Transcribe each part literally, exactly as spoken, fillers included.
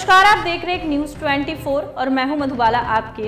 नमस्कार, आप देख रहे हैं न्यूज चौबीस और मैं हूं मधुबाला आपके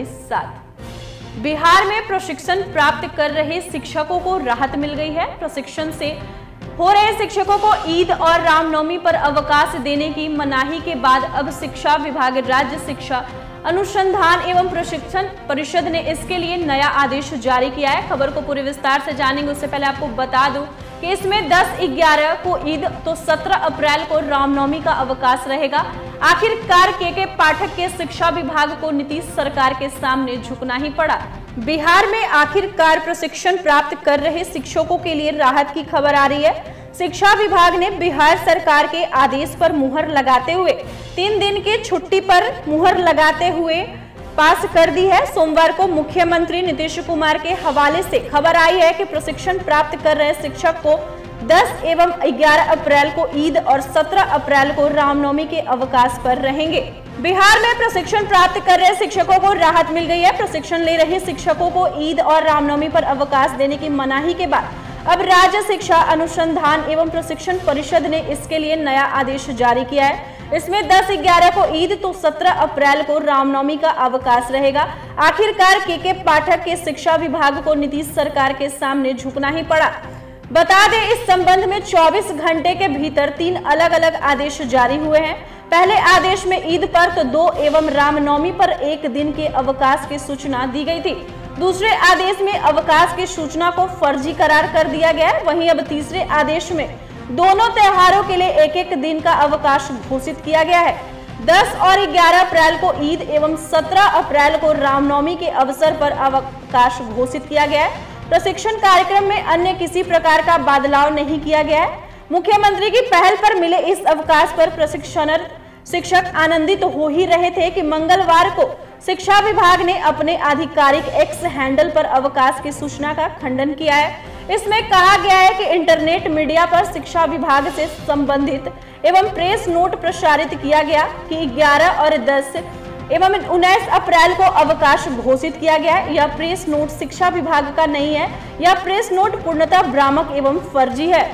साथ। बिहार में प्रशिक्षण प्राप्त कर रहे शिक्षकों को राहत मिल गई है। प्रशिक्षण से हो रहे शिक्षकों को ईद और रामनवमी पर अवकाश देने की मनाही के बाद अब शिक्षा विभाग राज्य शिक्षा अनुसंधान एवं प्रशिक्षण परिषद ने इसके लिए नया आदेश जारी किया है। खबर को पूरे विस्तार से जानेंगे उससे पहले आपको बता दूं कि इसमें दस ग्यारह को ईद तो सत्रह अप्रैल को रामनवमी का अवकाश रहेगा। आखिरकार के के पाठक के शिक्षा विभाग को नीतीश सरकार के सामने झुकना ही पड़ा। बिहार में आखिरकार प्रशिक्षण प्राप्त कर रहे शिक्षकों के लिए राहत की खबर आ रही है। शिक्षा विभाग ने बिहार सरकार के आदेश पर मुहर लगाते हुए तीन दिन की छुट्टी पर मुहर लगाते हुए पास कर दी है। सोमवार को मुख्यमंत्री नीतीश कुमार के हवाले से खबर आई है कि प्रशिक्षण प्राप्त कर रहे शिक्षक को दस एवं ग्यारह अप्रैल को ईद और सत्रह अप्रैल को रामनवमी के अवकाश पर रहेंगे। बिहार में प्रशिक्षण प्राप्त कर रहे शिक्षकों को राहत मिल गई है। प्रशिक्षण ले रहे शिक्षकों को ईद और रामनवमी पर अवकाश देने की मनाही के बाद अब राज्य शिक्षा अनुसंधान एवं प्रशिक्षण परिषद ने इसके लिए नया आदेश जारी किया है। इसमें दस ग्यारह को ईद तो सत्रह अप्रैल को रामनवमी का अवकाश रहेगा। आखिरकार के के पाठक के शिक्षा विभाग को नीतीश सरकार के सामने झुकना ही पड़ा। बता दें, इस संबंध में चौबीस घंटे के भीतर तीन अलग अलग आदेश जारी हुए हैं। पहले आदेश में ईद पर तो दो एवं रामनवमी पर एक दिन के अवकाश की सूचना दी गई थी। दूसरे आदेश में अवकाश की सूचना को फर्जी करार कर दिया गया है। वहीं अब तीसरे आदेश में दोनों त्योहारों के लिए एक एक दिन का अवकाश घोषित किया गया है। दस और ग्यारह अप्रैल को ईद एवं सत्रह अप्रैल को रामनवमी के अवसर पर अवकाश घोषित किया गया है। प्रशिक्षण कार्यक्रम में अन्य किसी प्रकार का बदलाव नहीं किया गया है। मुख्यमंत्री की पहल पर मिले इस अवकाश पर प्रशिक्षण शिक्षक आनंदित तो हो ही रहे थे कि मंगलवार को शिक्षा विभाग ने अपने आधिकारिक एक्स हैंडल पर अवकाश की सूचना का खंडन किया है। इसमें कहा गया है कि इंटरनेट मीडिया पर शिक्षा विभाग से संबंधित एवं प्रेस नोट प्रसारित किया गया कि ग्यारह और दस एवं उन्नीस अप्रैल को अवकाश घोषित किया गया है। यह प्रेस नोट शिक्षा विभाग का नहीं है। यह प्रेस नोट पूर्णतः भ्रामक एवं फर्जी है।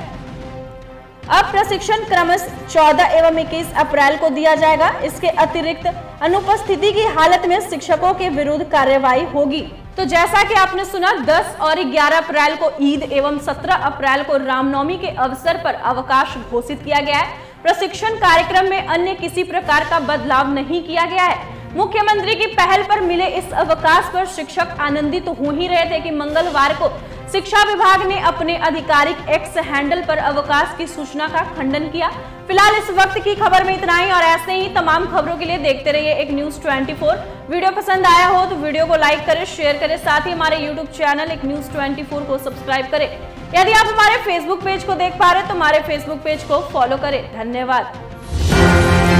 अब प्रशिक्षण क्रमश चौदह एवं इक्कीस अप्रैल को दिया जाएगा। इसके अतिरिक्त अनुपस्थिति की हालत में शिक्षकों के विरुद्ध कार्यवाही होगी। तो जैसा कि आपने सुना, दस और ग्यारह अप्रैल को ईद एवं सत्रह अप्रैल को रामनवमी के अवसर पर अवकाश घोषित किया गया है। प्रशिक्षण कार्यक्रम में अन्य किसी प्रकार का बदलाव नहीं किया गया है। मुख्यमंत्री की पहल पर मिले इस अवकाश पर शिक्षक आनंदित तो हो ही रहे थे कि मंगलवार को शिक्षा विभाग ने अपने आधिकारिक एक्स हैंडल पर अवकाश की सूचना का खंडन किया। फिलहाल इस वक्त की खबर में इतना ही और ऐसे ही तमाम खबरों के लिए देखते रहिए एक न्यूज चौबीस। वीडियो पसंद आया हो तो वीडियो को लाइक करें, शेयर करें, साथ ही हमारे यूट्यूब चैनल एक न्यूज चौबीस को सब्सक्राइब करें। यदि आप हमारे फेसबुक पेज को देख पा रहे हैं तो हमारे फेसबुक पेज को फॉलो करें। धन्यवाद।